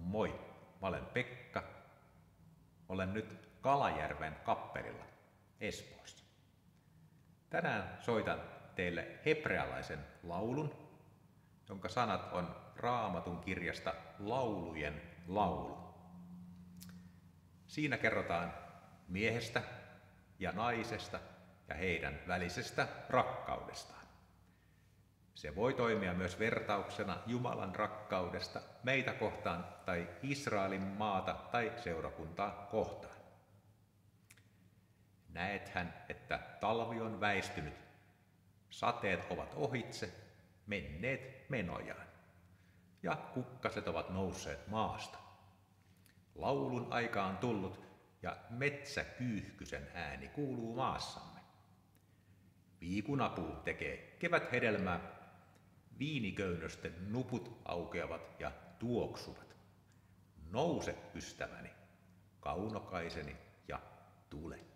Moi, mä olen Pekka. Olen nyt Kalajärven kappelilla Espoossa. Tänään soitan teille hebrealaisen laulun, jonka sanat on Raamatun kirjasta Laulujen laulu. Siinä kerrotaan miehestä ja naisesta ja heidän välisestä rakkaudestaan. Se voi toimia myös vertauksena Jumalan rakkaudesta meitä kohtaan tai Israelin maata tai seurakuntaa kohtaan. Näethän, että talvi on väistynyt, sateet ovat ohitse, menneet menojaan, ja kukkaset ovat nousseet maasta. Laulun aika on tullut, ja metsäkyyhkysen ääni kuuluu maassamme. Viikunapuu tekee keväthedelmää, viiniköynnösten nuput aukeavat ja tuoksuvat. Nouse, ystäväni, kaunokaiseni, ja tule.